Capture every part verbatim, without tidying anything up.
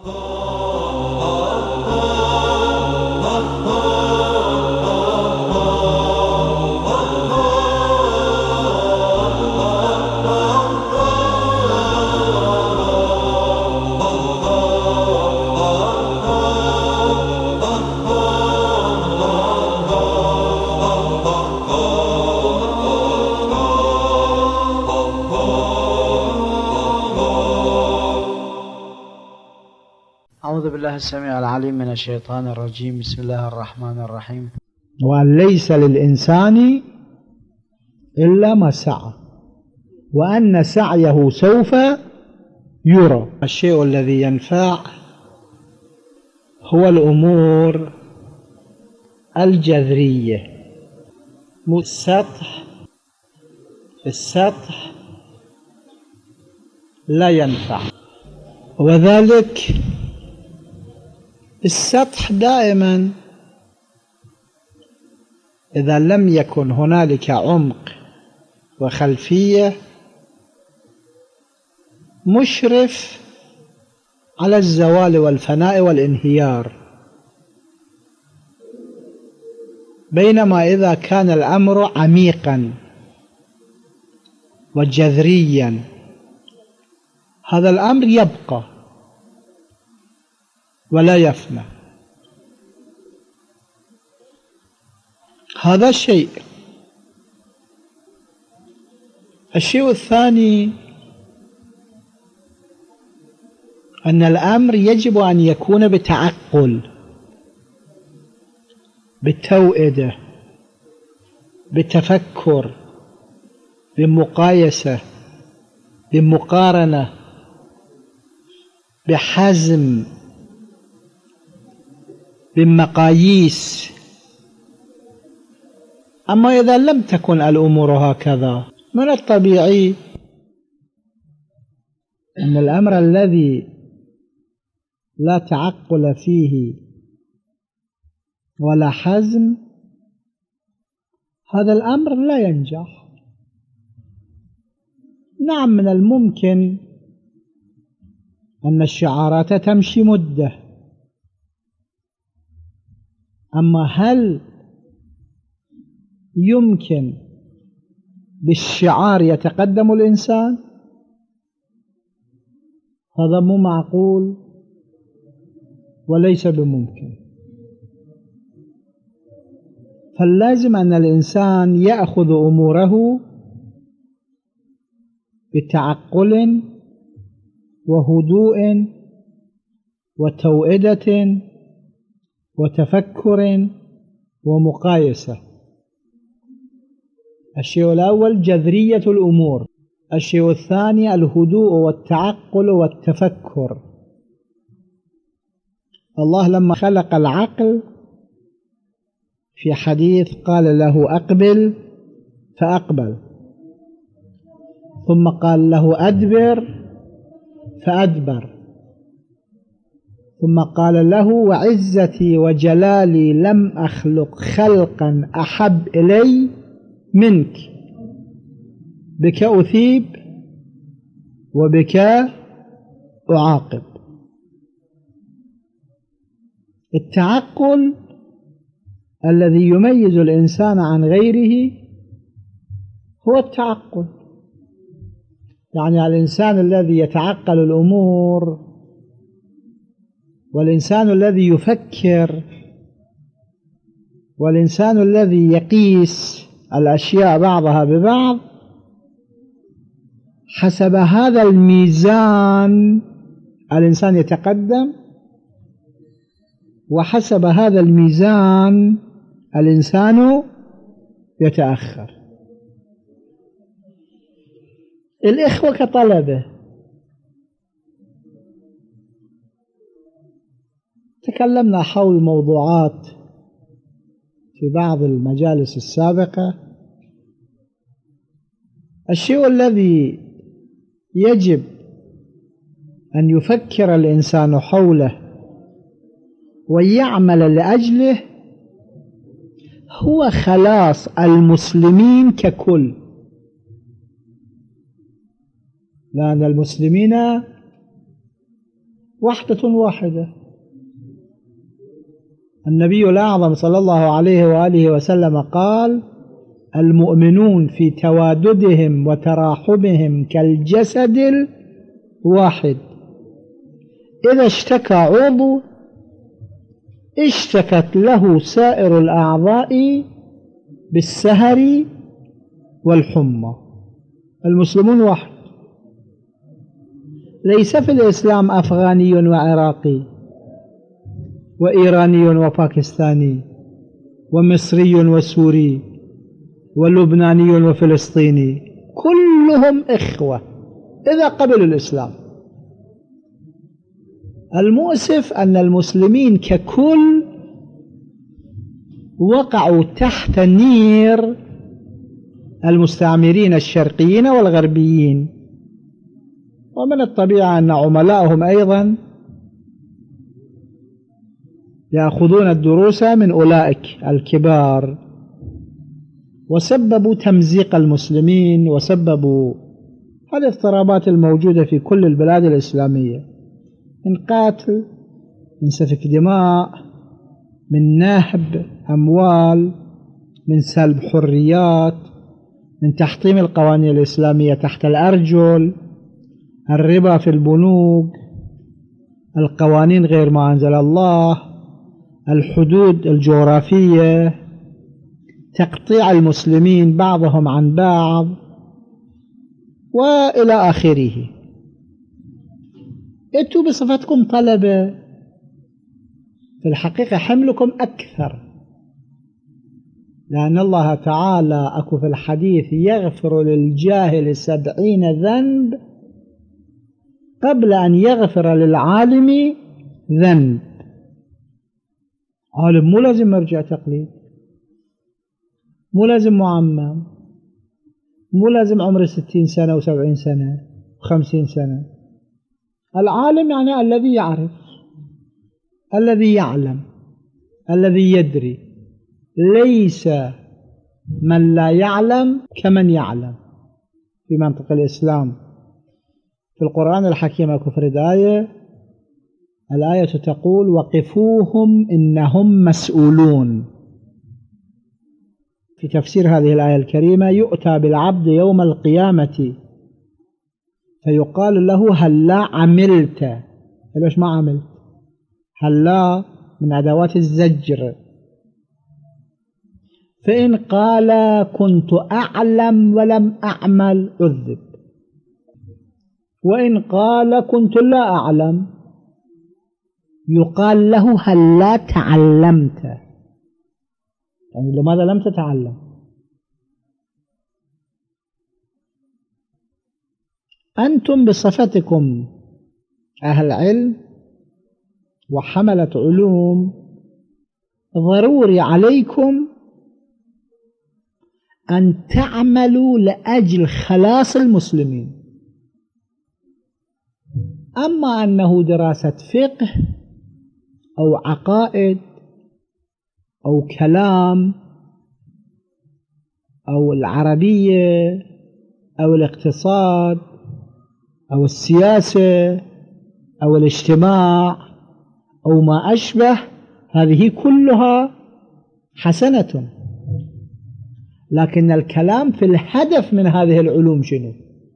أعوذ بالله السميع العليم من الشيطان الرجيم. بسم الله الرحمن الرحيم. وأن ليس للإنسان إلا ما سعى وأن سعيه سوف يرى. الشيء الذي ينفع هو الأمور الجذرية، مو السطح. السطح لا ينفع، وذلك السطح دائما إذا لم يكن هنالك عمق وخلفية مشرف على الزوال والفناء والانهيار، بينما إذا كان الأمر عميقا وجذريا هذا الأمر يبقى ولا يفنى. هذا شيء. الشيء الثاني أن الأمر يجب أن يكون بتعقل، بالتوئدة، بتفكر، بمقايسة، بمقارنة، بحزم، بالمقاييس. أما إذا لم تكن الأمور هكذا من الطبيعي أن الأمر الذي لا تعقل فيه ولا حزم هذا الأمر لا ينجح. نعم، من الممكن أن الشعارات تمشي مدة، أما هل يمكن بالشعار يتقدم الإنسان؟ هذا مو معقول وليس بممكن. فاللازم أن الإنسان يأخذ أموره بتعقل وهدوء وتوئدة وتفكر ومقايسة. الشيء الأول جذرية الأمور، الشيء الثاني الهدوء والتعقل والتفكر. الله لما خلق العقل في حديث قال له أقبل فأقبل، ثم قال له أدبر فأدبر، ثم قال له وعزتي وجلالي لم أخلق خلقا أحب إلي منك، بك أثيب وبك أعاقب. التعقل الذي يميز الإنسان عن غيره هو التعقل، يعني الإنسان الذي يتعقل الأمور والإنسان الذي يفكر والإنسان الذي يقيس الأشياء بعضها ببعض حسب هذا الميزان الإنسان يتقدم، وحسب هذا الميزان الإنسان يتأخر. الإخوة كطلبة تكلمنا حول موضوعات في بعض المجالس السابقة. الشيء الذي يجب أن يفكر الإنسان حوله ويعمل لأجله هو خلاص المسلمين ككل، لأن المسلمين وحدة واحدة. النبي الأعظم صلى الله عليه وآله وسلم قال: المؤمنون في تواددهم وتراحمهم كالجسد الواحد، إذا اشتكى عضو اشتكت له سائر الأعضاء بالسهر والحمى. المسلمون واحد، ليس في الإسلام أفغاني وعراقي وإيراني وباكستاني ومصري وسوري ولبناني وفلسطيني، كلهم إخوة إذا قبلوا الإسلام. المؤسف أن المسلمين ككل وقعوا تحت نير المستعمرين الشرقيين والغربيين، ومن الطبيعة أن عملاءهم أيضا يأخذون الدروس من أولئك الكبار، وسببوا تمزيق المسلمين وسببوا الاضطرابات الموجودة في كل البلاد الإسلامية، من قتل، من سفك دماء، من نهب أموال، من سلب حريات، من تحطيم القوانين الإسلامية تحت الأرجل، الربا في البنوك، القوانين غير ما أنزل الله، الحدود الجغرافية، تقطيع المسلمين بعضهم عن بعض، وإلى آخره. أنتم بصفتكم طلبة، في الحقيقة حملكم أكثر، لأن الله تعالى أكو في الحديث: يغفر للجاهل سبعين ذنب قبل أن يغفر للعالم ذنب. عالم مو لازم مرجع تقليد، مو لازم معمم، مو لازم عمره ستين سنة وسبعين سنة وخمسين سنة. العالم يعني الذي يعرف، الذي يعلم، الذي يدري، ليس من لا يعلم كمن يعلم. في منطق الإسلام في القرآن الحكيم أكو فرد آية، الآية تقول: وقفوهم إنهم مسؤولون. في تفسير هذه الآية الكريمة: يؤتى بالعبد يوم القيامة فيقال له: هلا عملت؟ ليش ما عملت؟ هلا من أدوات الزجر. فإن قال كنت أعلم ولم أعمل عذب، وإن قال كنت لا أعلم يقال له: هلا تعلمت؟ يعني لماذا لم تتعلم؟ أنتم بصفتكم أهل علم وحملة علوم ضروري عليكم أن تعملوا لأجل خلاص المسلمين. أما أنه دراسة فقه أو عقائد أو كلام أو العربية أو الاقتصاد أو السياسة أو الاجتماع أو ما أشبه، هذه كلها حسنة، لكن الكلام في الهدف من هذه العلوم شنو؟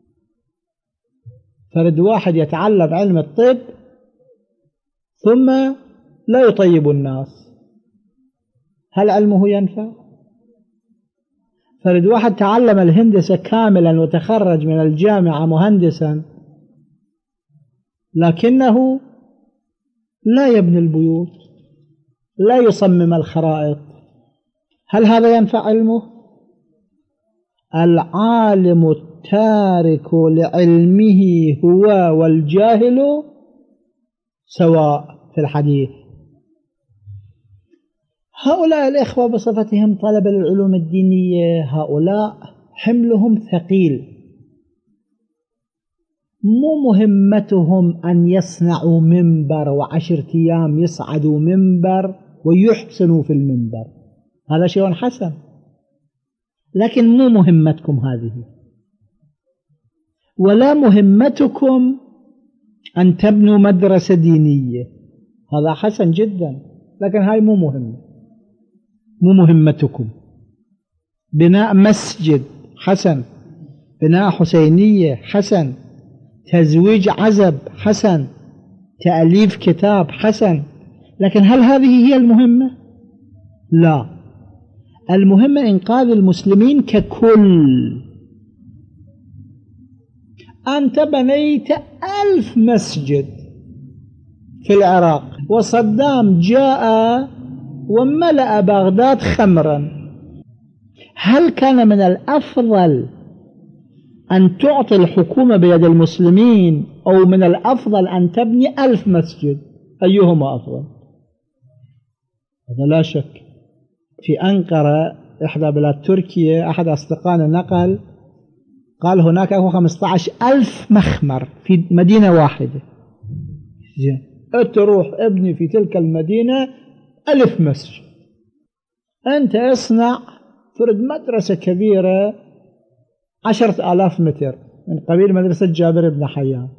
فرد واحد يتعلم علم الطب ثم لا يطيب الناس، هل علمه ينفع؟ فرد واحد تعلم الهندسة كاملا وتخرج من الجامعة مهندسا لكنه لا يبني البيوت، لا يصمم الخرائط، هل هذا ينفع علمه؟ العالم التارك لعلمه هو والجاهل سواء في الحديث. هؤلاء الإخوة بصفتهم طلبة العلوم الدينية، هؤلاء حملهم ثقيل، مو مهمتهم أن يصنعوا منبر وعشرة أيام يصعدوا منبر ويحسنوا في المنبر، هذا شيء حسن، لكن مو مهمتكم هذه. ولا مهمتكم أن تبنوا مدرسة دينية، هذا حسن جدا، لكن هاي مو مهمة، مو مهمتكم. بناء مسجد حسن، بناء حسينية حسن، تزويج عزب حسن، تأليف كتاب حسن، لكن هل هذه هي المهمة؟ لا، المهمة إنقاذ المسلمين ككل. أنت بنيت ألف مسجد في العراق، وصدام جاء وملأ بغداد خمرا، هل كان من الأفضل أن تعطي الحكومة بيد المسلمين أو من الأفضل أن تبني ألف مسجد؟ أيهما أفضل؟ هذا لا شك. في أنقرة إحدى بلاد تركيا أحد أصدقائنا نقل، قال هناك خمسة عشر ألف مخمر في مدينة واحدة. تروح ابني في تلك المدينة ألف مسجد. أنت اصنع فرد مدرسة كبيرة عشرة آلاف متر من قبيل مدرسة جابر بن حيان،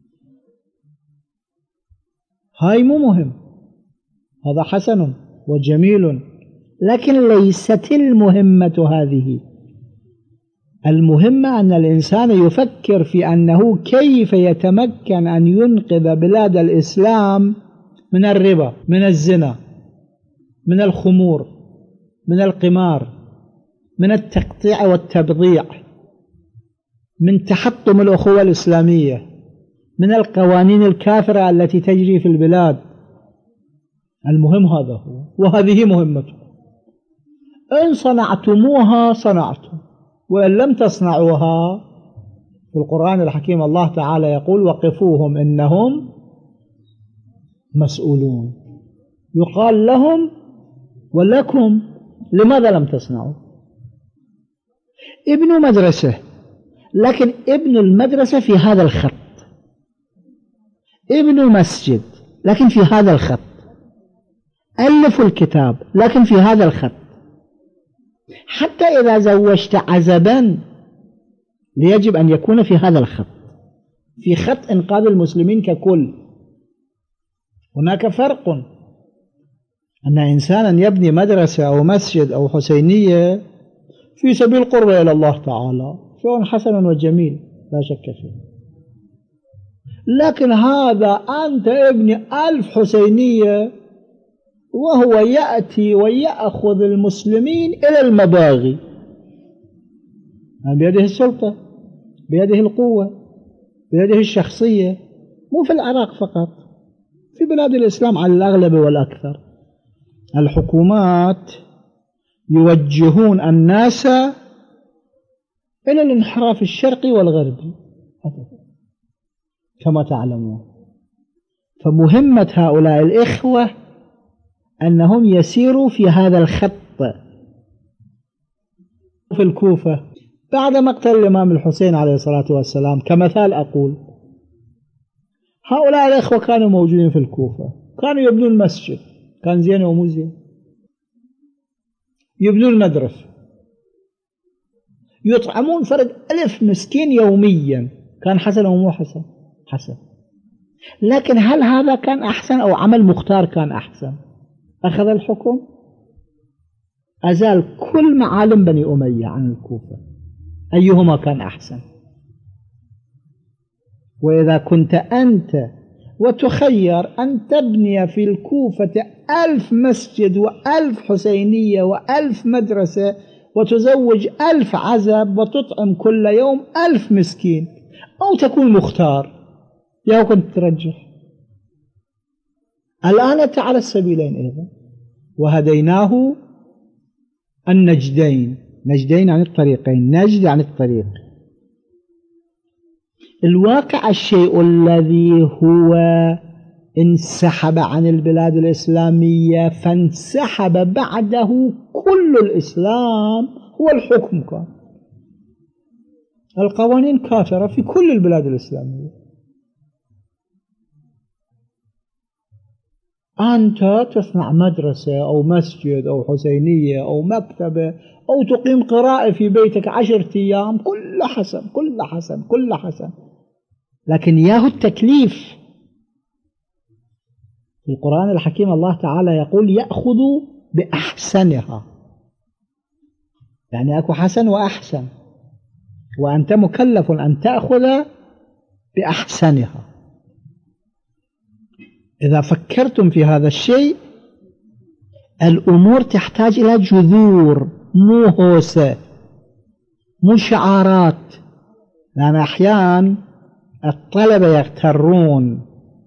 هاي مو مهم، هذا حسن وجميل، لكن ليست المهمة هذه. المهمة أن الإنسان يفكر في أنه كيف يتمكن أن ينقذ بلاد الإسلام من الربا، من الزنا، من الخمور، من القمار، من التقطيع والتبضيع، من تحطم الأخوة الإسلامية، من القوانين الكافرة التي تجري في البلاد. المهم هذا هو، وهذه مهمته. إن صنعتموها صنعتم، وإن لم تصنعوها، في القرآن الحكيم الله تعالى يقول وقفوهم إنهم مسؤولون. يقال لهم ولكم لماذا لم تصنعوا؟ ابنوا مدرسة، لكن ابنوا المدرسة في هذا الخط. ابنوا مسجد لكن في هذا الخط. ألفوا الكتاب لكن في هذا الخط. حتى إذا زوجت عزبا يجب أن يكون في هذا الخط، في خط إنقاذ المسلمين ككل. هناك فرق أن إنسانا يبني مدرسة أو مسجد أو حسينية في سبيل قربة إلى الله تعالى، شيء حسن وجميل لا شك فيه، لكن هذا أنت ابني ألف حسينية وهو يأتي ويأخذ المسلمين إلى المباغي، بيده السلطة، بيده القوة، بيده الشخصية، مو في العراق فقط، في بلاد الإسلام على الأغلب والأكثر. الحكومات يوجهون الناس إلى الانحراف الشرقي والغربي كما تعلمون. فمهمة هؤلاء الإخوة أنهم يسيروا في هذا الخط. في الكوفة بعد مقتل الإمام الحسين عليه الصلاة والسلام كمثال أقول، هؤلاء الإخوة كانوا موجودين في الكوفة، كانوا يبنون المسجد، كان زين ومو زين، يبنون المدرسة، يطعمون فرد ألف مسكين يوميا، كان حسن ومو حسن؟ حسن. لكن هل هذا كان أحسن أو عمل مختار كان أحسن؟ أخذ الحكم، أزال كل معالم بني أمية عن الكوفة، أيهما كان أحسن؟ وإذا كنت أنت وتخير أن تبني في الكوفة ألف مسجد وألف حسينية وألف مدرسة وتزوج ألف عزب وتطعم كل يوم ألف مسكين، أو تكون مختار، يا كنت ترجح. الآن تعالى السبيلين أيضا، وهديناه النجدين، نجدين عن الطريقين، نجد عن الطريق. الواقع الشيء الذي هو انسحب عن البلاد الإسلامية فانسحب بعده كل الإسلام هو الحكم. كان القوانين كافرة في كل البلاد الإسلامية. أنت تصنع مدرسة أو مسجد أو حسينية أو مكتبة أو تقيم قراءة في بيتك عشرة أيام، كل حسن كل حسن كل حسن، لكن ياهو التكليف. في القرآن الحكيم الله تعالى يقول يأخذ بأحسنها، يعني أكو حسن وأحسن، وأنت مكلف أن تأخذ بأحسنها. إذا فكرتم في هذا الشيء الأمور تحتاج إلى جذور، مو هوسة، مو شعارات. لأن أحيانا الطلبة يغترون،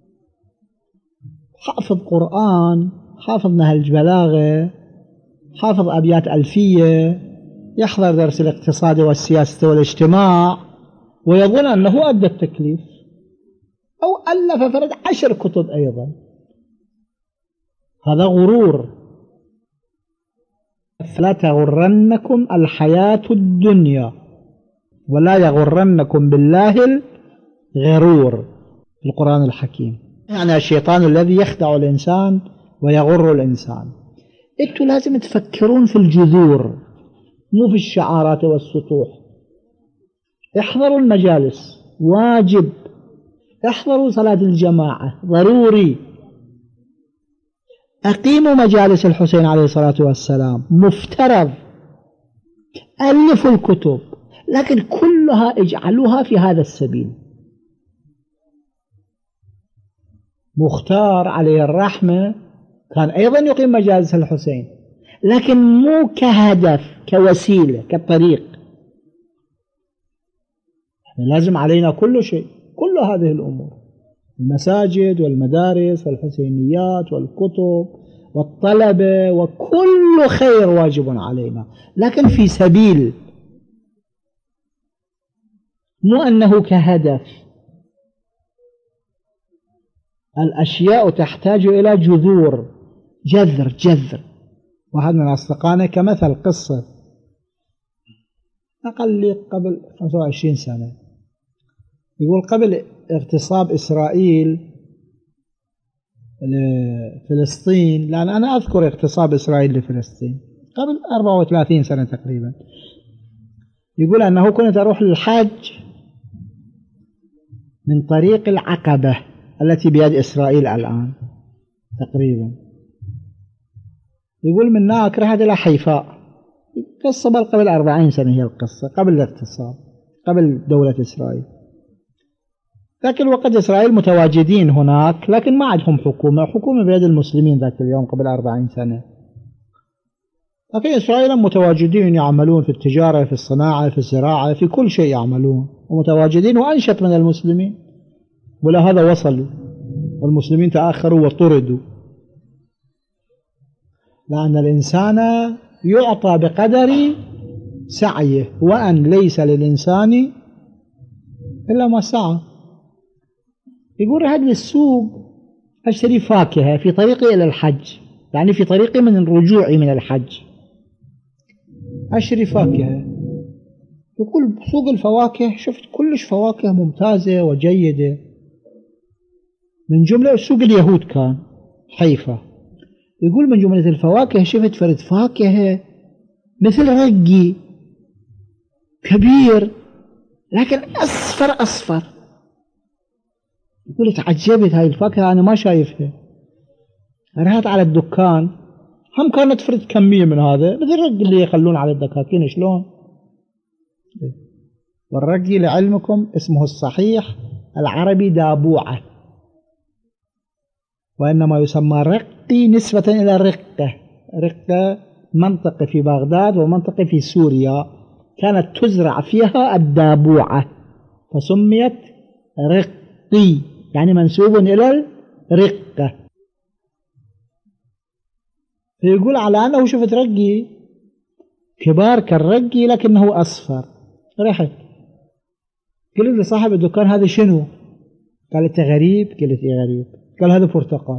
حافظ قرآن، حافظ نهج بلاغة، حافظ أبيات ألفية، يحضر درس الاقتصاد والسياسة والاجتماع، ويظن أنه أدى التكليف، أو ألف فرد عشر كتب أيضا. هذا غرور. فلا تغرنكم الحياة الدنيا ولا يغرنكم بالله الغرور في القرآن الحكيم. يعني الشيطان الذي يخدع الإنسان ويغر الإنسان. أنتوا لازم تفكرون في الجذور، مو في الشعارات والسطوح. احضروا المجالس، واجب. احضروا صلاة الجماعة، ضروري. أقيموا مجالس الحسين عليه الصلاة والسلام، مفترض. ألفوا الكتب، لكن كلها اجعلوها في هذا السبيل. مختار عليه الرحمة كان أيضا يقيم مجالس الحسين، لكن مو كهدف، كوسيلة، كطريق. لازم علينا كل شيء، كل هذه الأمور، المساجد والمدارس والحسينيات والكتب والطلبة، وكل خير واجب علينا، لكن في سبيل، مو أنه كهدف. الأشياء تحتاج إلى جذور، جذر جذر. واحد من أصدقائنا كمثل قصة، أقل قبل خمسة وعشرين سنة، يقول قبل اغتصاب إسرائيل لفلسطين، لأن أنا أذكر اغتصاب إسرائيل لفلسطين قبل أربعة وثلاثين سنة تقريبا، يقول أنه كنت أروح للحج من طريق العقبة التي بيد إسرائيل الآن تقريبا. يقول من هناك رحت إلى حيفاء. قصة بل قبل أربعين سنة، هي القصة قبل الاغتصاب، قبل دولة إسرائيل. لكن وقت إسرائيل متواجدين هناك، لكن ما عندهم حكومة، حكومة بيد المسلمين ذاك اليوم قبل أربعين سنة. لكن إسرائيل متواجدين، يعملون في التجارة، في الصناعة، في الزراعة، في كل شيء يعملون، ومتواجدين وأنشط من المسلمين. ولا هذا وصلوا، والمسلمين تأخروا وطردوا. لأن الإنسان يعطى بقدر سعيه، وأن ليس للإنسان إلا ما سعى. يقول رحت للسوق أشتري فاكهة في طريقي إلى الحج، يعني في طريقي من رجوعي من الحج أشتري فاكهة. يقول سوق الفواكه شفت كلش فواكه ممتازة وجيدة، من جملة سوق اليهود كان حيفا. يقول من جملة الفواكه شفت فرد فاكهة مثل رقي كبير، لكن أصفر أصفر. يقول تعجبت هاي الفاكهة أنا ما شايفها. رحت على الدكان، هم كانت فرد كمية من هذا مثل الرقي اللي يخلون على الدكاكين شلون. والرقي لعلمكم اسمه الصحيح العربي دابوعة، وإنما يسمى رقي نسبة إلى رقة. رقة منطقة في بغداد ومنطقة في سوريا كانت تزرع فيها الدابوعة، فسميت رقي، يعني منسوب إلى الرقة. فيقول على أنه شفت رقي كبار كالرقي لكنه أصفر. رحت قلت لصاحب الدكان هذا شنو؟ قالت غريب. قلت إيه غريب؟ قال هذا برتقال.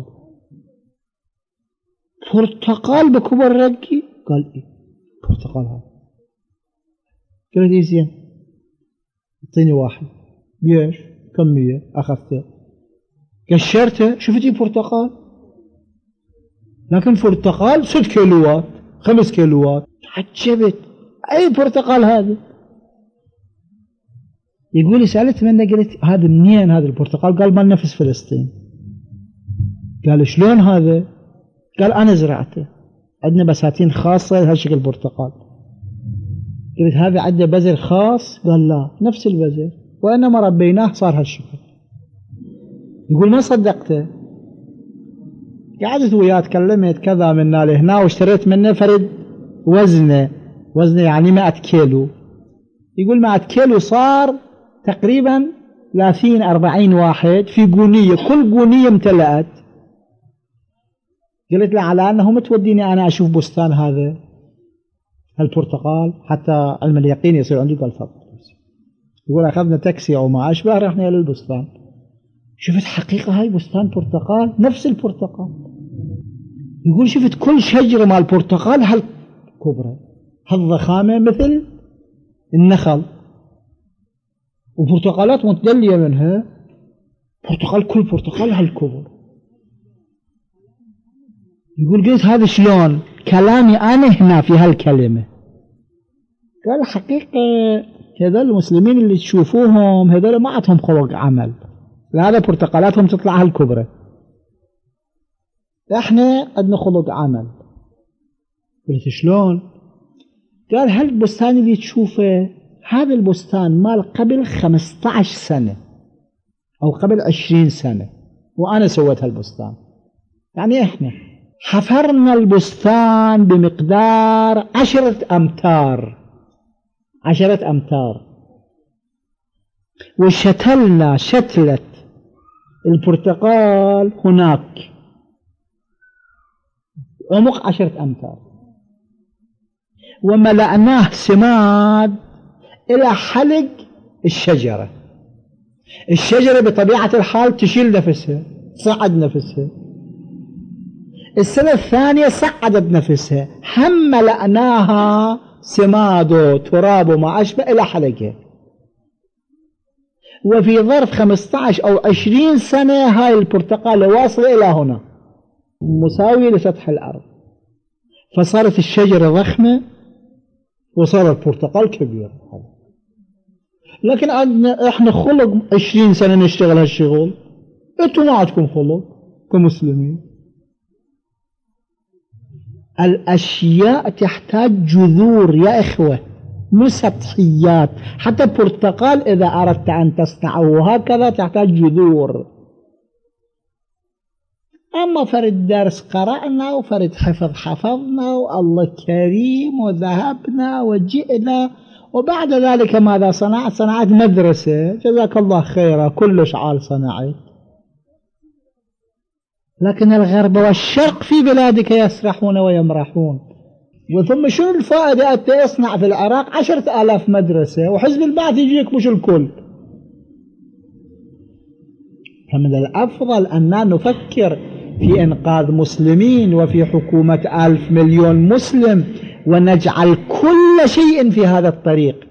برتقال بكبر رقي؟ قال إيه برتقال هذا. قلت إيه زين اعطيني واحد. بيش كمية أخذته قشرته، شفتي برتقال، لكن برتقال ست كيلوات خمس كيلوات. تعجبت أي برتقال هذا؟ يقول لي سألت منه قلت هذا منين هذا البرتقال؟ قال مالنا في فلسطين. قال شلون هذا؟ قال أنا زرعته، عندنا بساتين خاصة لهالشكل البرتقال. قلت هذا عنده بذر خاص؟ قال لا نفس البذر وإنما ربيناه صار هالشكل. يقول ما صدقته، قعدت وياه تكلمت كذا منا لهنا واشتريت منه فرد وزنه وزنه يعني مئة كيلو. يقول مئة كيلو صار تقريبا ثلاثين أربعين واحد في قونية، كل قونية امتلأت. قلت له على أنه متوديني أنا أشوف بستان هذا البرتقال حتى علم اليقين يصير عندي. قال فضل. يقول أخذنا تاكسي أو ما أشبه رحنا إلى البستان، شفت حقيقة هاي بستان برتقال نفس البرتقال. يقول شفت كل شجرة مال البرتقال هالكبرى هالضخامة مثل النخل، وبرتقالات متدلية منها، برتقال كل برتقال هالكبر. يقول قلت هذا شلون؟ كلامي أنا هنا في هالكلمة. قال حقيقة هذول المسلمين اللي تشوفوهم هذول ما عندهم خلق عمل، هذا برتقالاتهم تطلع هالكبرى، احنا عندنا خلق عمل. قلت شلون؟ قال هالبستان اللي تشوفه هذا البستان مال قبل خمسة عشر سنة أو قبل عشرين سنة وأنا سويت هالبستان. يعني إحنا حفرنا البستان بمقدار عشرة أمتار عشرة أمتار وشتلنا شتلة البرتقال هناك عمق عشرة أمتار وملأناه سماد إلى حلق الشجرة. الشجرة بطبيعة الحال تشيل نفسها، تصعد نفسها. السنة الثانية صعدت نفسها، هم ملأناها سماد وتراب وما أشبه إلى حلقها. وفي ظرف خمسة عشر أو عشرين سنة هاي البرتقالة واصلة إلى هنا مساوية لسطح الأرض، فصارت الشجرة ضخمة وصار البرتقال كبير. لكن عندنا احنا خلق عشرين سنة نشتغل هالشغل، انتوا ما عندكم خلق كمسلمين. الأشياء تحتاج جذور يا إخوة، مو سطحيات. حتى البرتقال إذا أردت أن تصنعه هكذا تحتاج جذور. أما فرد درس قرأنا وفرد حفظ حفظنا والله كريم وذهبنا وجئنا، وبعد ذلك ماذا صنعت؟ صنعت مدرسة، جزاك الله خيرا، كلش عال صنعت. لكن الغرب والشرق في بلادك يسرحون ويمرحون. وثم شنو الفائدة أنت تصنع في العراق عشرة آلاف مدرسة وحزب البعث يجيك مش الكل؟ فمن الأفضل أننا نفكر في إنقاذ مسلمين وفي حكومة ألف مليون مسلم ونجعل كل شيء في هذا الطريق.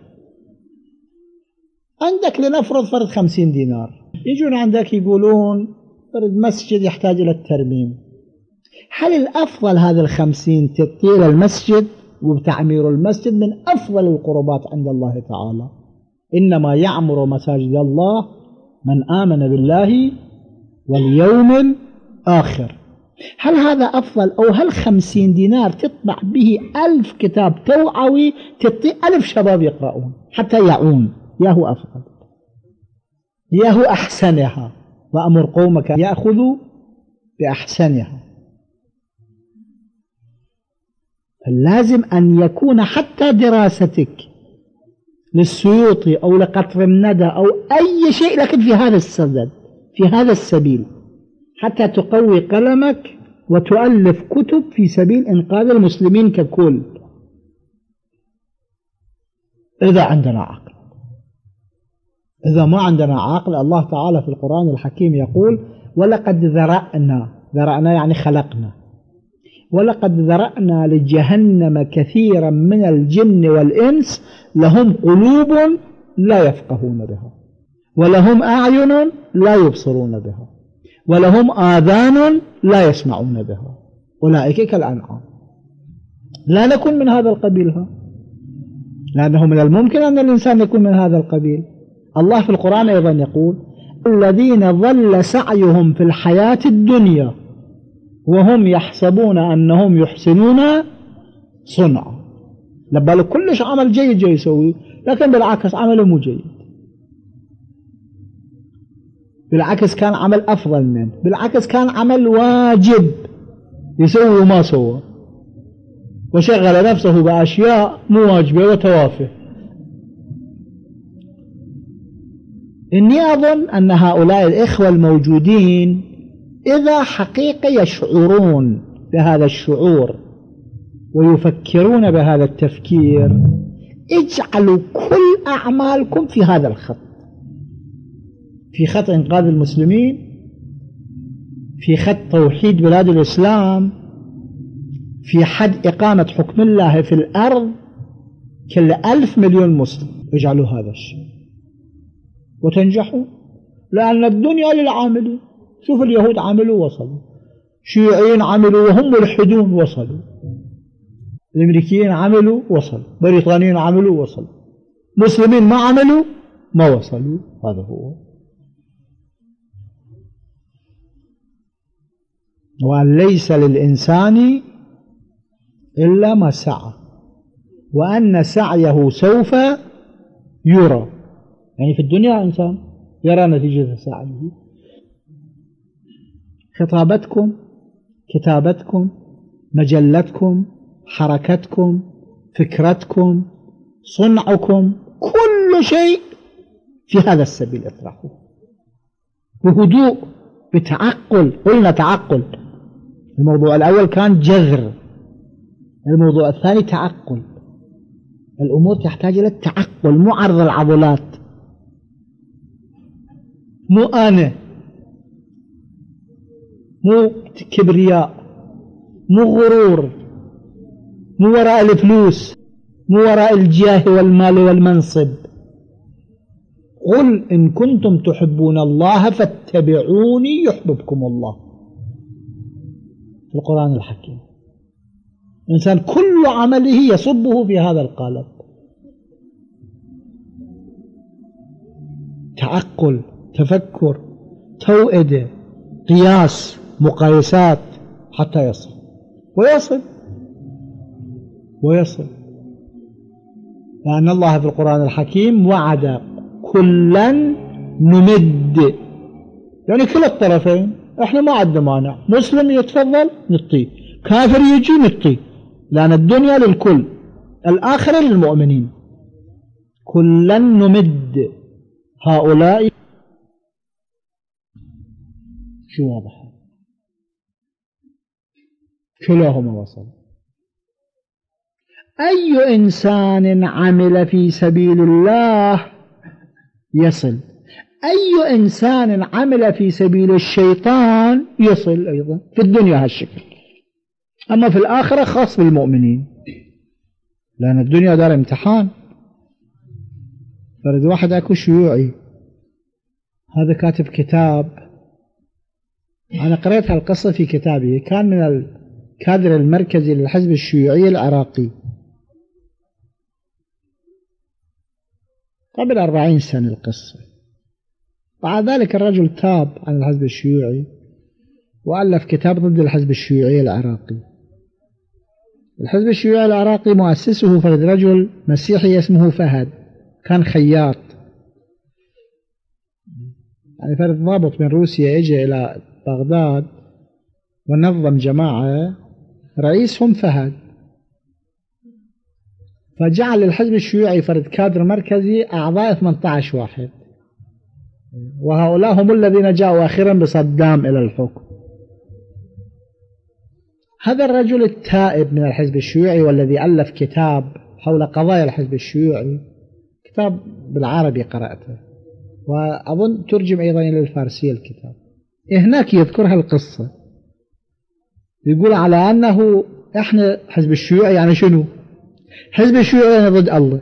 عندك لنفرض فرض خمسين دينار، يجون عندك يقولون فرض مسجد يحتاج إلى الترميم، هل الأفضل هذا الخمسين تعطيه إلى المسجد؟ وتعمير المسجد من أفضل القربات عند الله تعالى. إنما يعمر مساجد الله من آمن بالله واليوم الآخر. هل هذا أفضل؟ أو هل خمسين دينار تطبع به ألف كتاب توعوي تعطي ألف شباب يقرؤون حتى يعون؟ ياهو أفضل، ياهو أحسنها، وأمر قومك يأخذوا بأحسنها. لازم أن يكون حتى دراستك للسيوطي أو لقطر الندى أو أي شيء لكن في هذا السدد، في هذا السبيل، حتى تقوي قلمك وتؤلف كتب في سبيل إنقاذ المسلمين ككل. إذا عندنا عقل. إذا ما عندنا عقل، الله تعالى في القرآن الحكيم يقول ولقد ذرأنا، ذرأنا يعني خلقنا، ولقد ذرأنا لجهنم كثيرا من الجن والإنس لهم قلوب لا يفقهون بها ولهم أعين لا يبصرون بها ولهم آذان لا يسمعون بها أولئك كالأنعام. لا نكون من هذا القبيل، ها، لأنه من الممكن أن الإنسان يكون من هذا القبيل. الله في القرآن أيضا يقول الذين ضل سعيهم في الحياة الدنيا وهم يحسبون أنهم يحسنون صنعا. لبالك كلش عمل جيد جاي يسوي، لكن بالعكس عمله مو جيد، بالعكس كان عمل أفضل منه، بالعكس كان عمل واجب يسوي وما سوى، وشغل نفسه بأشياء مو واجبة وتوافه. إني أظن أن هؤلاء الإخوة الموجودين إذا حقيقة يشعرون بهذا الشعور ويفكرون بهذا التفكير، اجعلوا كل أعمالكم في هذا الخط، في خط إنقاذ المسلمين، في خط توحيد بلاد الإسلام، في حد إقامة حكم الله في الأرض كل ألف مليون مسلم. اجعلوا هذا الشيء وتنجحوا، لأن الدنيا للعاملين. شوف اليهود عملوا وصلوا، شيوعيين عملوا وهم ملحدون وصلوا، الأمريكيين عملوا وصلوا، بريطانيين عملوا وصلوا، مسلمين ما عملوا ما وصلوا. هذا هو. وأن ليس للإنسان إلا ما سعى وأن سعيه سوف يرى. يعني في الدنيا إنسان يرى نتيجة سعيه. خطابتكم، كتابتكم، مجلتكم، حركتكم، فكرتكم، صنعكم، كل شيء في هذا السبيل اطرحوه بهدوء بتعقل. قلنا تعقل، الموضوع الأول كان جذر، الموضوع الثاني تعقل. الأمور تحتاج إلى التعقل، مو عرض العضلات، مو أنا، مو كبرياء، مو غرور، مو وراء الفلوس، مو وراء الجاه والمال والمنصب. قل إن كنتم تحبون الله فاتبعوني يحببكم الله، في القرآن الحكيم. الإنسان كل عمله يصبه في هذا القالب، تعقل، تفكر، توئدة، قياس، مقايسات، حتى يصل ويصل ويصل. لأن الله في القرآن الحكيم وعد كلا نمد، يعني كلا الطرفين. احنا ما عندنا مانع، مسلم يتفضل نعطيه، كافر يجي نعطيه، لأن الدنيا للكل، الآخرة للمؤمنين. كلا نمد هؤلاء. شو واضح؟ كلاهما وصل. أي إنسان عمل في سبيل الله يصل، أي إنسان عمل في سبيل الشيطان يصل أيضا. في الدنيا هالشكل، أما في الآخرة خاص بالمؤمنين، لأن الدنيا دار امتحان. فرد واحد أكو شيوعي، هذا كاتب كتاب، أنا قرأت هالقصة في كتابي، كان من الكادر المركزي للحزب الشيوعي العراقي قبل أربعين سنة القصة. بعد ذلك الرجل تاب عن الحزب الشيوعي وألف كتاب ضد الحزب الشيوعي العراقي. الحزب الشيوعي العراقي مؤسسه فرد رجل مسيحي اسمه فهد، كان خياط، يعني فرد ضابط من روسيا اجى إلى بغداد ونظم جماعة رئيسهم فهد، فجعل الحزب الشيوعي فرد كادر مركزي أعضاء ثمانية عشر واحد، وهؤلاء هم الذين جاءوا أخيرا بصدام إلى الحكم. هذا الرجل التائب من الحزب الشيوعي والذي ألف كتاب حول قضايا الحزب الشيوعي، كتاب بالعربي قرأته وأظن ترجم أيضا إلى الفارسية الكتاب، هناك يذكر هالقصة، يقول على أنه إحنا حزب الشيوعي يعني شنو؟ حزب الشيوعي يعني ضد الله،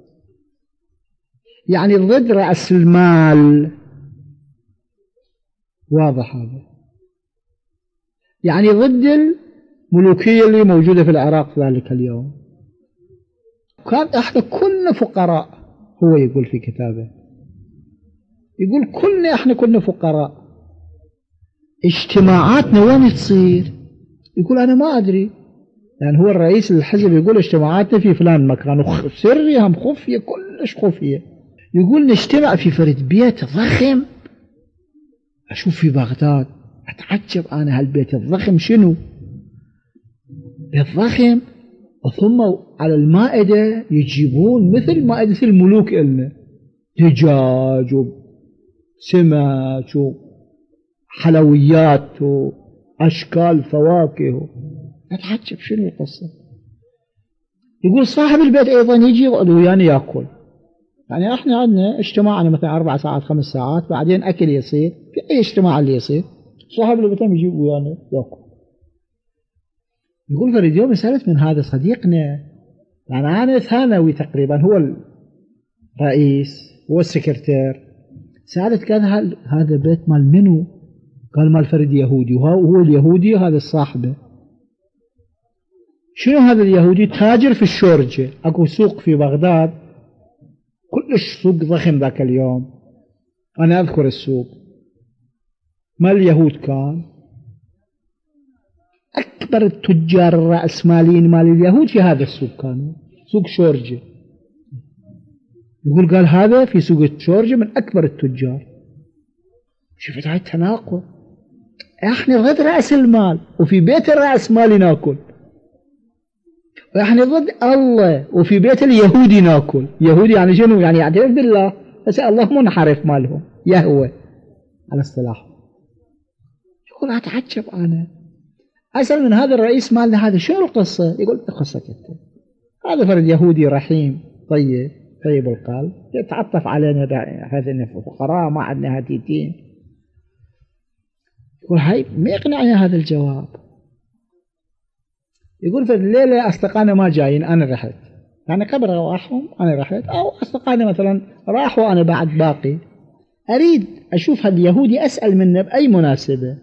يعني ضد رأس المال، واضح هذا، يعني ضد الملوكية اللي موجودة في العراق ذلك اليوم. كان احنا كلنا فقراء، هو يقول في كتابه يقول كلنا احنا كنا فقراء، اجتماعاتنا وين تصير؟ يقول أنا ما أدري، يعني هو الرئيس الحزب يقول اجتماعاتنا في فلان مكان، سري هم خفية، كلش خفية. يقول نجتمع في فرد بيت ضخم، أشوف في بغداد أتعجب أنا هالبيت الضخم شنو؟ بيت ضخم، ثم على المائدة يجيبون مثل مائدة الملوك إلنا، دجاج وسمك وحلويات وأشكال فواكه. أتعجب شنو القصة؟ يقول صاحب البيت أيضا يجي يقعد ويانا يأكل، يعني احنا عندنا اجتماعنا مثلا أربع ساعات خمس ساعات، بعدين أكل يصير في أي اجتماع اللي يصير صاحب البيت يجي ويانا يأكل. يقول فريد يوم سألت من هذا صديقنا، يعني أنا ثانوي تقريبا، هو الرئيس هو السكرتير، سألت كان هذا بيت مال منو؟ قال مال فريد يهودي، وهو اليهودي وهذا صاحبه. شنو هذا اليهودي؟ تاجر في الشورجة، اكو سوق في بغداد كلش سوق ضخم ذاك اليوم، انا اذكر السوق مال اليهود، كان اكبر التجار الرأسماليين مال اليهود في هذا السوق، كانوا سوق شورجة. يقول قال هذا في سوق شورجة من اكبر التجار. شفت هاي التناقض، احنا ضد رأس المال وفي بيت الرأسمالي ناكل، واحنا ضد الله وفي بيت اليهودي ناكل. يهودي يعني شنو؟ يعني يعترف بالله، بس الله منحرف مالهم يهوى على اصطلاح. يقول اتعجب انا، اسال من هذا الرئيس مالنا هذا شنو القصه؟ يقول قصه كده، هذا فرد يهودي رحيم طيب طيب القلب، يتعطف علينا حيث ان فقراء ما عندنا هديتين. يقول هاي ما يقنعني هذا الجواب. يقول في الليلة أصدقائنا ما جايين، أنا رحت، يعني قبل رواحهم أنا رحت، أو أصدقائنا مثلا راحوا أنا بعد باقي، أريد أشوف هاليهودي أسأل منه بأي مناسبة.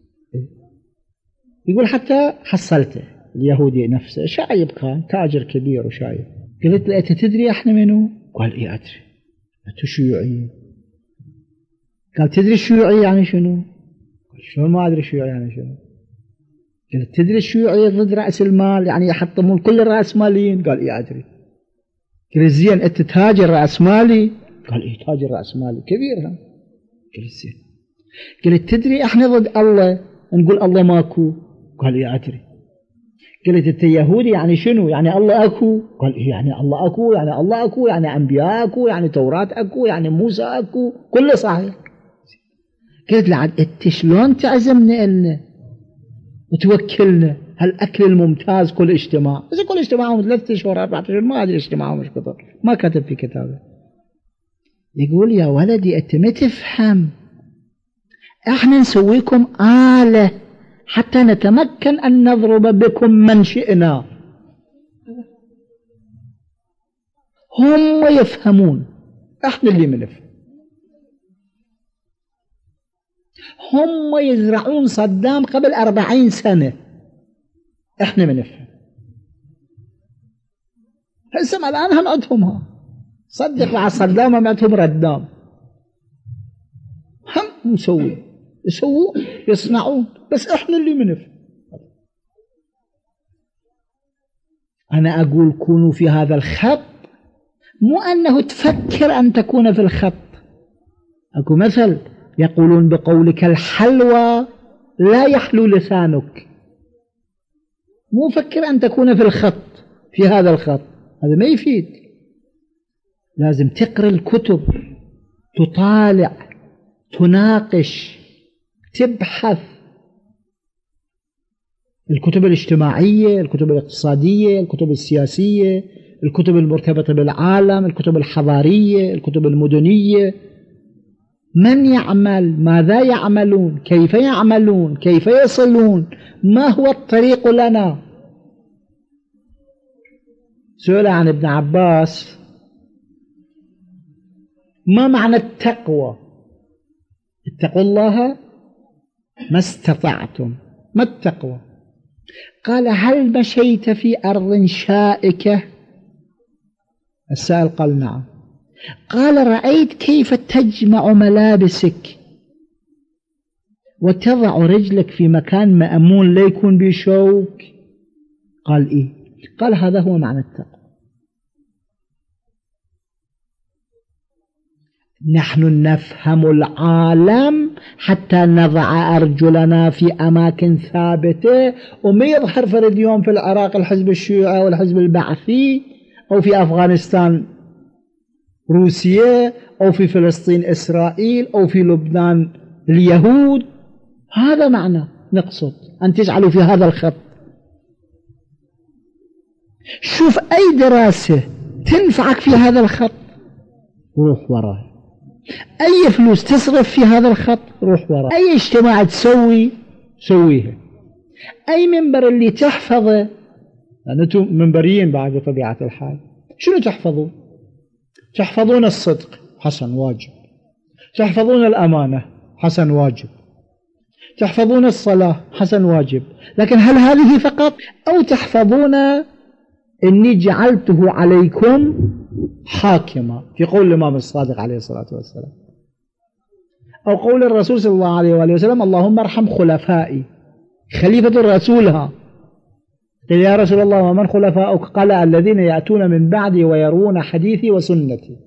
يقول حتى حصلته اليهودي نفسه، شايب كان تاجر كبير وشايب. قلت له أنت تدري إحنا منو؟ قال إيه أدري، أنتو شيوعيين. قال تدري الشيوعي يعني شنو؟ قال شلون ما أدري الشيوعي يعني شنو؟ قلت تدري الشيوعية ضد رأس المال، يعني يحطمون كل الرأسماليين. قال إيه أدري. قلت زين أنت تاجر رأسمالي؟ قال إيه تاجر رأسمالي كبير. هم قلت زين. قلت تدري إحنا ضد الله، نقول الله ماكو؟ قال إيه أدري. قلت أنت يهودي يعني شنو؟ يعني الله أكو؟ قال إيه يعني الله أكو، يعني الله أكو يعني أنبياء أكو، يعني توراة أكو، يعني موسى أكو، كله صحيح. قلت له عاد أنت شلون تعزمنا إلنا وتوكلنا هالأكل الممتاز كل اجتماع؟ بس كل اجتماعهم ثلاثة أشهر أربعة أشهر، ما أدري اجتماعهم مش كثر، ما كتب في كتابه. يقول يا ولدي أنت ما تفهم، احنا نسويكم آلة حتى نتمكن أن نضرب بكم من شئنا. هم يفهمون، احنا اللي منفهم. هم يزرعون صدام قبل أربعين سنة، احنا منفهم. هسه الآن هم عندهم، صدق مع صدام هم عندهم ردام، هم نسوي يسوون يصنعون، بس احنا اللي منفهم. أنا أقول كونوا في هذا الخط، مو أنه تفكر أن تكون في الخط. أكو مثل يقولون بقولك الحلوى لا يحلو لسانك، مو فكر أن تكون في الخط، في هذا الخط، هذا ما يفيد. لازم تقرأ الكتب، تطالع، تناقش، تبحث، الكتب الاجتماعية، الكتب الاقتصادية، الكتب السياسية، الكتب المرتبطة بالعالم، الكتب الحضارية، الكتب المدنية. من يعمل؟ ماذا يعملون؟ كيف يعملون؟ كيف يصلون؟ ما هو الطريق لنا؟ سئل عن ابن عباس ما معنى التقوى؟ اتقوا الله ما استطعتم. ما التقوى؟ قال هل مشيت في أرض شائكة؟ السائل قال نعم. قال رأيت كيف تجمع ملابسك وتضع رجلك في مكان مأمون لا يكون به شوك. قال إيه؟ قال هذا هو معنى التقوى. نحن نفهم العالم حتى نضع أرجلنا في أماكن ثابتة، وما يظهر فرد يوم في العراق الحزب الشيوعي والحزب البعثي، أو في أفغانستان روسيا، أو في فلسطين إسرائيل، أو في لبنان اليهود. هذا معنى نقصد أن تجعلوا في هذا الخط. شوف أي دراسة تنفعك في هذا الخط روح وراها، أي فلوس تصرف في هذا الخط روح وراها، أي اجتماع تسوي سويها، أي منبر اللي تحفظه، أنتم منبريين بعد بطبيعة الحال. شنو تحفظون؟ تحفظون الصدق، حسن واجب. تحفظون الأمانة، حسن واجب. تحفظون الصلاة، حسن واجب. لكن هل هذه فقط؟ أو تحفظون إني جعلته عليكم حاكما، في قول الإمام الصادق عليه الصلاة والسلام، أو قول الرسول صلى الله عليه وآله وسلم اللهم ارحم خلفائي، خليفة الرسول ها. قال يا رسول الله ومن خلفاؤك؟ قال الذين يأتون من بعدي ويرون حديثي وسنتي.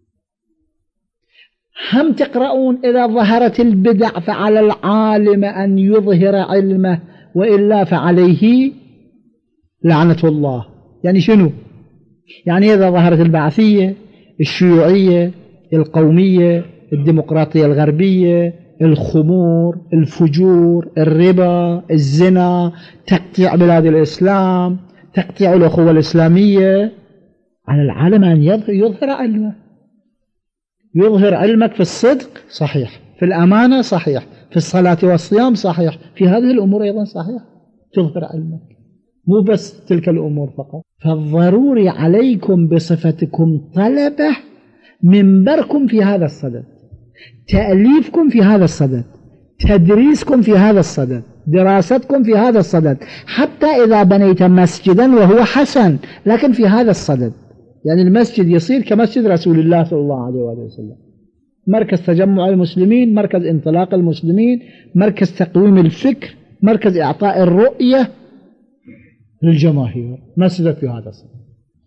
هم تقرؤون إذا ظهرت البدع فعلى العالم أن يظهر علمه وإلا فعليه لعنة الله. يعني شنو؟ يعني إذا ظهرت البعثية، الشيوعية، القومية، الديمقراطية الغربية، الخمور، الفجور، الربا، الزنا، تقطيع بلاد الإسلام، تقطيع الأخوة الإسلامية، على العالم أن يظهر علمه. يظهر علمك في الصدق صحيح، في الأمانة صحيح، في الصلاة والصيام صحيح، في هذه الأمور أيضا صحيح تظهر علمك، مو بس تلك الأمور فقط. فالضروري عليكم بصفتكم طلبة منبركم في هذا الصدد، تأليفكم في هذا الصدد، تدريسكم في هذا الصدد، دراستكم في هذا الصدد، حتى إذا بنيت مسجدا وهو حسن لكن في هذا الصدد. يعني المسجد يصير كمسجد رسول الله صلى الله عليه وسلم، مركز تجمع المسلمين، مركز انطلاق المسلمين، مركز تقويم الفكر، مركز إعطاء الرؤية للجماهير، مسجد في هذا الصدد.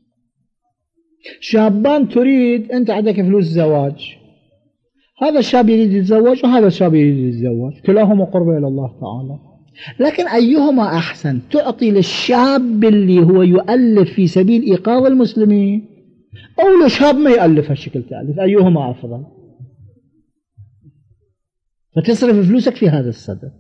شابان تريد، أنت عندك فلوس زواج، هذا الشاب يريد يتزوج وهذا الشاب يريد يتزوج، كلاهما قربة إلى الله تعالى، لكن أيهما أحسن؟ تعطي للشاب اللي هو يؤلف في سبيل إيقاظ المسلمين، أو لشاب ما يؤلف هالشكل تألف؟ أيهما أفضل؟ فتصرف فلوسك في هذا الصدد.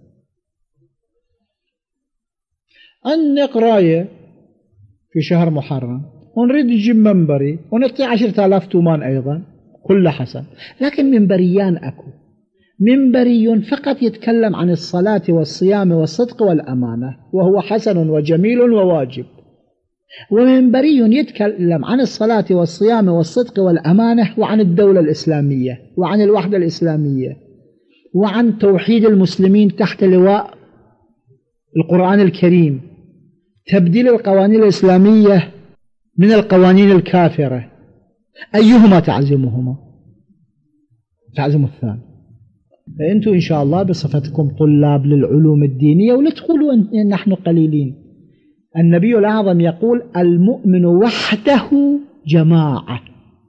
عندنا قراية في شهر محرم ونريد نجيب منبري ونعطي عشرة آلاف تومان أيضا، كل حسن، لكن منبريان أكو، منبري فقط يتكلم عن الصلاة والصيام والصدق والأمانة وهو حسن وجميل وواجب، ومنبري يتكلم عن الصلاة والصيام والصدق والأمانة وعن الدولة الإسلامية وعن الوحدة الإسلامية وعن توحيد المسلمين تحت لواء القرآن الكريم، تبديل القوانين الإسلامية من القوانين الكافرة. أيهما تعزمهما؟ تعزم الثاني. فأنتم إن شاء الله بصفتكم طلاب للعلوم الدينية، ولا تقولوا إن نحن قليلين. النبي الأعظم يقول المؤمن وحده جماعة،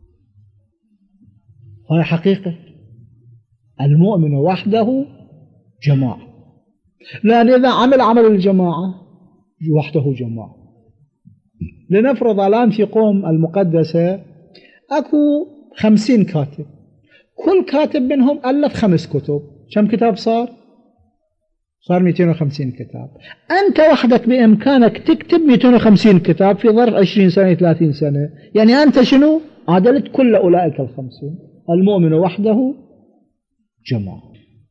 هذا حقيقة، المؤمن وحده جماعة، لأن إذا عمل عمل الجماعة وحده جماعة. لنفرض الآن في قوم المقدسة أكو خمسين كاتب، كل كاتب منهم ألف خمس كتب، كم كتاب صار؟ صار مئتين وخمسين كتاب. أنت وحدك بإمكانك تكتب مئتين وخمسين كتاب في ظرف عشرين سنة ثلاثين سنة، يعني أنت شنو؟ عادلت كل أولئك الخمسين. المؤمن وحده جماعة.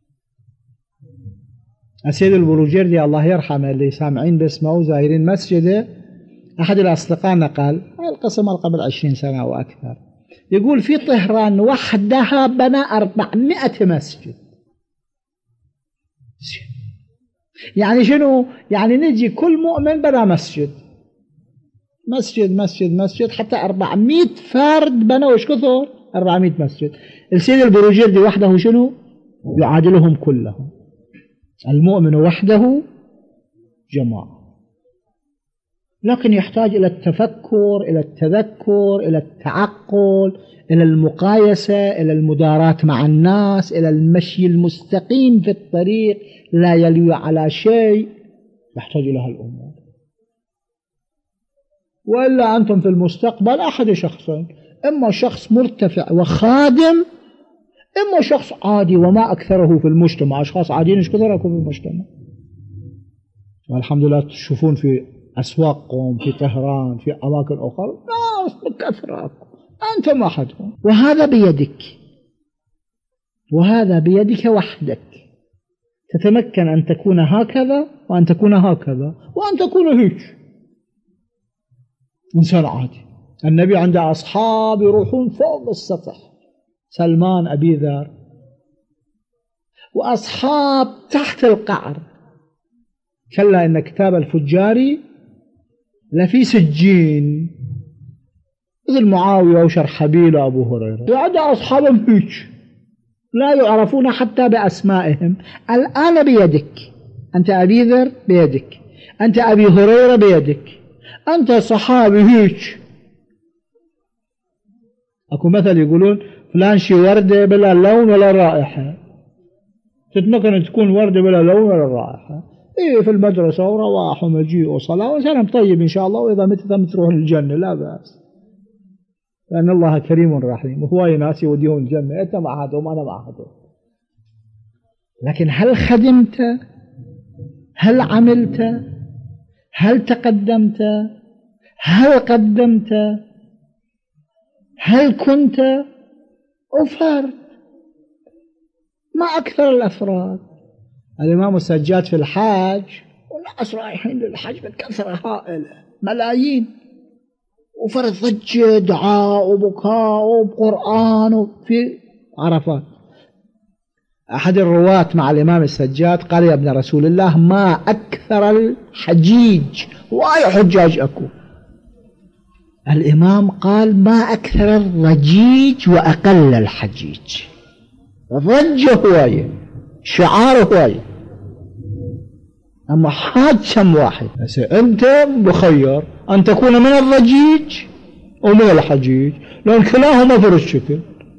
السيد البروجردي الله يرحمه اللي سامعين باسمه وزايرين مسجده، أحد الأصدقاء نقل القصة مال قبل عشرين سنة أو أكثر، يقول في طهران وحدها بنى أربعمائة مسجد. يعني شنو؟ يعني نجي كل مؤمن بنى مسجد مسجد مسجد مسجد حتى أربعمائة فرد بنوا. إيش كثر؟ أربعمائة مسجد. السيد البروجردي وحده شنو؟ يعادلهم كلهم. المؤمن وحده جماعة، لكن يحتاج إلى التفكر، إلى التذكر، إلى التعقل، إلى المقايسة، إلى المداراة مع الناس، إلى المشي المستقيم في الطريق لا يلوي على شيء. يحتاج إلى هالأمور، وإلا أنتم في المستقبل أحد شخصين، إما شخص مرتفع وخادم، إما شخص عادي وما أكثره في المجتمع. أشخاص عاديين إيش كثر أكون في المجتمع، والحمد لله تشوفون في أسواقكم في طهران في أماكن أخرى ناس بكثرة، أنتم أحدهم. وهذا بيدك، وهذا بيدك وحدك. تتمكن أن تكون هكذا، وأن تكون هكذا، وأن تكون هيك إنسان عادي. النبي عنده أصحاب يروحون فوق السطح، سلمان أبي ذر، وأصحاب تحت القعر. كلا إن كتاب الفجار لفي سجين، مثل معاوية وشرحبيل وأبو هريرة. وعنده أصحابهم هيك لا يعرفون حتى بأسمائهم. الآن بيدك، أنت أبي ذر بيدك، أنت أبي هريرة بيدك، أنت صحابي هيك. أكو مثل يقولون فلان شي وردة بلا لون ولا رائحة. تتمكن تكون وردة بلا لون ولا رائحة. إيه في المدرسة ورواح ومجيء وصلاة وسلام طيب إن شاء الله، وإذا مت تروح للجنة لا بأس، لأن الله كريم رحيم. وهواي ناس يوديهم الجنة، أنت مع هذا وأنا مع هذا. لكن هل خدمت؟ هل عملت؟ هل تقدمت؟ هل قدمت؟ هل كنت أفرد؟ ما أكثر الأفراد. الإمام السجاد في الحاج، والناس رايحين للحج بكثرة هائلة، ملايين، وفرد ضجة دعاء وبكاء وقرآن في عرفات. أحد الرواة مع الإمام السجاد قال يا ابن رسول الله ما أكثر الحجيج، واي حجاج أكو. الإمام قال ما أكثر الضجيج وأقل الحجيج. ضجة هواية، شعار هواية، أما حاج كم واحد. أنت مخير أن تكون من الضجيج ومن الحجيج، لأن كلاهما فرق الشكل.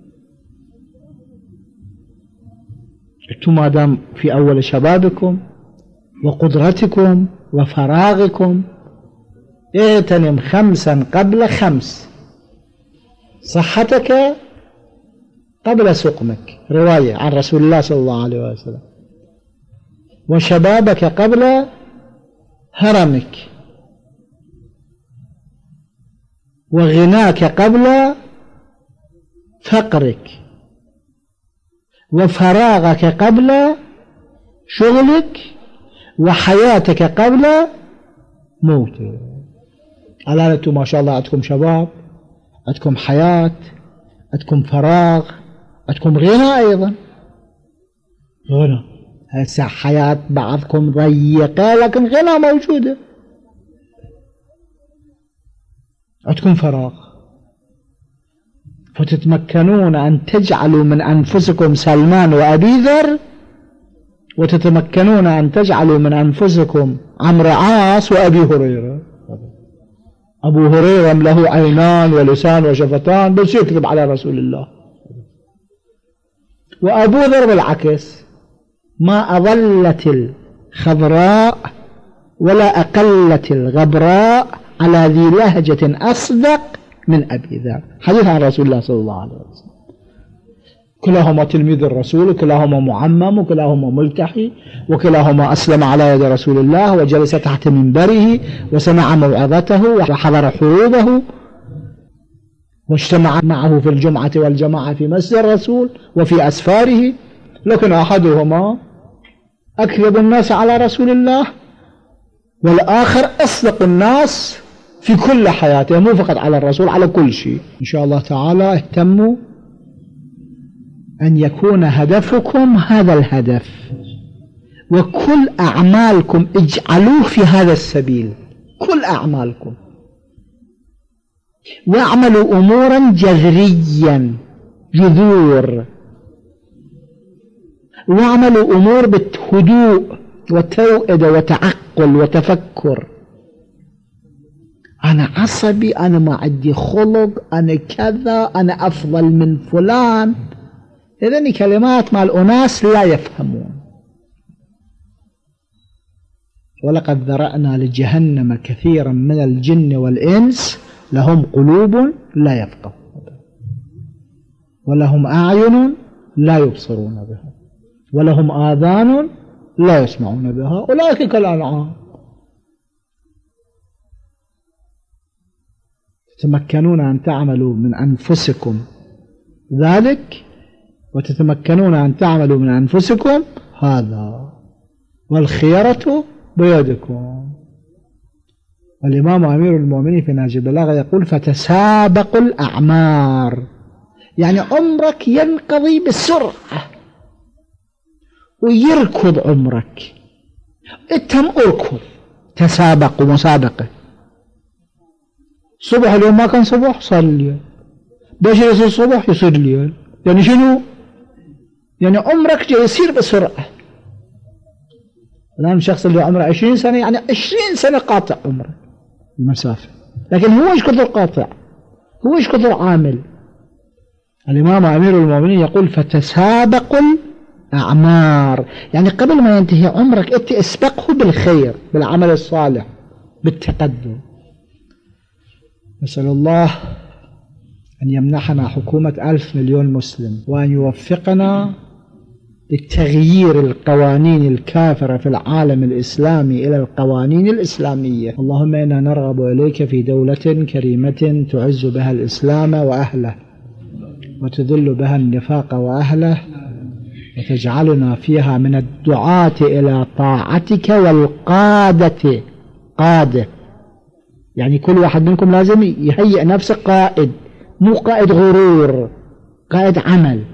أنتم ما دام في أول شبابكم وقدرتكم وفراغكم، اغتنم خمسا قبل خمس: صحتك قبل سقمك، رواية عن رسول الله صلى الله عليه وسلم، وشبابك قبل هرمك، وغناك قبل فقرك، وفراغك قبل شغلك، وحياتك قبل موتك. الآن أنتم ما شاء الله عندكم شباب، عندكم حياة، عندكم فراغ، عندكم غنى أيضا. غنى هسه حياة بعضكم ضيقة لكن غنى موجودة. عندكم فراغ، فتتمكنون أن تجعلوا من أنفسكم سلمان وأبي ذر، وتتمكنون أن تجعلوا من أنفسكم عمرو عاص وأبي هريرة. أبو هريرة له عينان ولسان وشفتان بس يكذب على رسول الله، وأبو ذر بالعكس ما أظلت الخضراء ولا أقلت الغبراء على ذي لهجة أصدق من أبي ذر. حديث عن رسول الله صلى الله عليه وسلم. كلاهما تلميذ الرسول، وكلاهما معمم، وكلاهما ملتحي، وكلاهما أسلم على يد رسول الله وجلس تحت منبره وسمع موعظته وحضر حروبه واجتمع معه في الجمعة والجماعة في مسجد الرسول وفي أسفاره. لكن أحدهما أكذب الناس على رسول الله، والآخر أصدق الناس في كل حياته، مو فقط على الرسول، على كل شيء. إن شاء الله تعالى اهتموا أن يكون هدفكم هذا الهدف، وكل أعمالكم اجعلوه في هذا السبيل، كل أعمالكم، واعملوا أمورا جذريا جذور، واعملوا أمور بهدوء وتوئدة وتعقل وتفكر. أنا عصبي، أنا ما عندي خلق، أنا كذا، أنا أفضل من فلان. إذن كلمات مع الأناس لا يفهمون. ولقد ذرأنا لجهنم كثيرا من الجن والإنس لهم قلوب لا يفقهون ولهم أعين لا يبصرون بها ولهم آذان لا يسمعون بها أولئك كالأنعام. تتمكنون أن تعملوا من أنفسكم ذلك وتتمكنون أن تعملوا من أنفسكم هذا، والخيرة بيدكم. والإمام أمير المؤمنين في نهج البلاغة يقول فتسابقوا الأعمار، يعني عمرك ينقضي بسرعة ويركض عمرك. اتم اركض، تسابقوا مسابقة. صبح اليوم ما كان صبح صار الليل، باش يصير الصبح يصير الليل، يعني شنو؟ يعني عمرك جاي يصير بسرعة. الآن الشخص اللي عمره عشرين سنة يعني عشرين سنة قاطع عمره المسافة، لكن هو ايش كثر قاطع، هو ايش كثر عامل. الإمام أمير المؤمنين يقول فتسابقوا الأعمار، يعني قبل ما ينتهي عمرك أنت اسبقه بالخير، بالعمل الصالح، بالتقدم. نسأل الله أن يمنحنا حكومة ألف مليون مسلم، وأن يوفقنا لتغيير القوانين الكافرة في العالم الإسلامي إلى القوانين الإسلامية. اللهم إنا نرغب إليك في دولة كريمة تعز بها الإسلام وأهله وتذل بها النفاق وأهله، وتجعلنا فيها من الدعاة إلى طاعتك والقادة. قادة يعني كل واحد منكم لازم يهيئ نفسه قائد، مو قائد غرور، قائد عمل.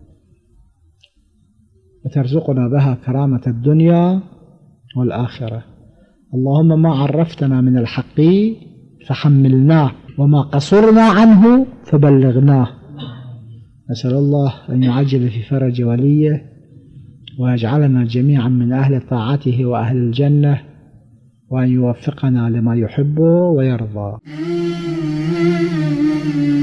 وترزقنا بها كرامة الدنيا والآخرة. اللهم ما عرفتنا من الحق فحملناه، وما قصرنا عنه فبلغناه. نسأل الله أن يعجل في فرج وليه، ويجعلنا جميعا من أهل طاعته وأهل الجنة، وأن يوفقنا لما يحب ويرضى.